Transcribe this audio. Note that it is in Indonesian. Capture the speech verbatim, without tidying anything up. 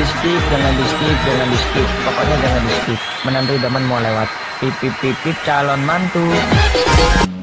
skip, jangan di skip, jangan di skip. Pokoknya jangan di skip. Menantu idaman mau lewat. Pip pip pip pip calon mantu.